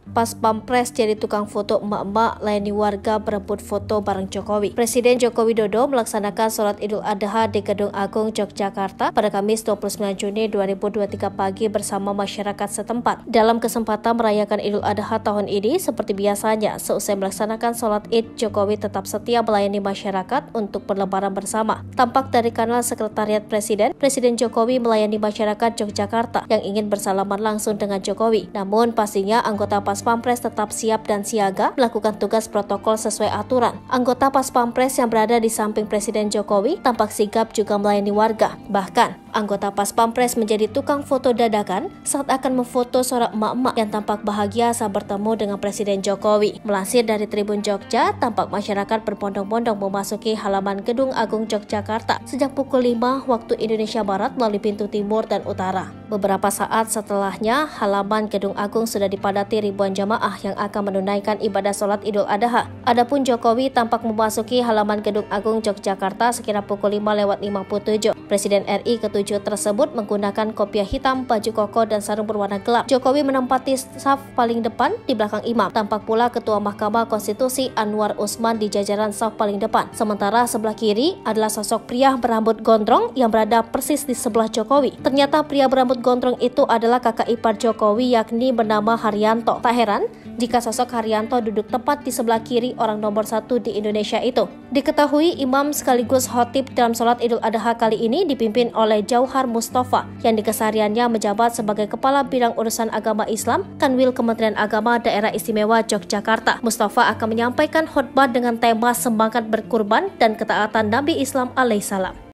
Pas Pampres jadi tukang foto emak-emak layani warga berebut foto bareng Jokowi. Presiden Joko Widodo melaksanakan sholat Idul Adha di Gedung Agung Yogyakarta pada Kamis 29 Juni 2023 pagi bersama masyarakat setempat. Dalam kesempatan merayakan Idul Adha tahun ini, seperti biasanya, seusai melaksanakan sholat Id, Jokowi tetap setia melayani masyarakat untuk berlebaran bersama. Tampak dari kanal Sekretariat Presiden, Presiden Jokowi melayani masyarakat Yogyakarta yang ingin bersalaman langsung dengan Jokowi. Namun pastinya anggota Pas Pampres tetap siap dan siaga melakukan tugas protokol sesuai aturan. Anggota Pas Pampres yang berada di samping Presiden Jokowi tampak sigap juga melayani warga. Bahkan, anggota Pas Pampres menjadi tukang foto dadakan saat akan memfoto seorang emak-emak yang tampak bahagia saat bertemu dengan Presiden Jokowi. Melansir dari Tribun Jogja, tampak masyarakat berbondong-bondong memasuki halaman Gedung Agung Yogyakarta sejak pukul 5 waktu Indonesia Barat melalui pintu timur dan utara. Beberapa saat setelahnya, halaman Gedung Agung sudah dipadati ribuan jamaah yang akan menunaikan ibadah sholat Idul Adha. Adapun Jokowi tampak memasuki halaman Gedung Agung Yogyakarta sekira pukul 5:57. Presiden RI ke-7 tersebut menggunakan kopiah hitam, baju koko, dan sarung berwarna gelap. Jokowi menempati saf paling depan di belakang imam. Tampak pula Ketua Mahkamah Konstitusi Anwar Usman di jajaran saf paling depan. Sementara sebelah kiri adalah sosok pria berambut gondrong yang berada persis di sebelah Jokowi. Ternyata pria berambut gondrong itu adalah kakak ipar Jokowi, yakni bernama Haryanto. Tak heran jika sosok Haryanto duduk tepat di sebelah kiri orang nomor 1 di Indonesia itu. Diketahui imam sekaligus khotib dalam sholat Idul Adha kali ini dipimpin oleh Jauhar Mustafa yang di kesehariannya menjabat sebagai Kepala Bidang Urusan Agama Islam Kanwil Kementerian Agama Daerah Istimewa Yogyakarta. Mustafa akan menyampaikan khutbah dengan tema semangat berkurban dan ketaatan Nabi Islam alaihissalam.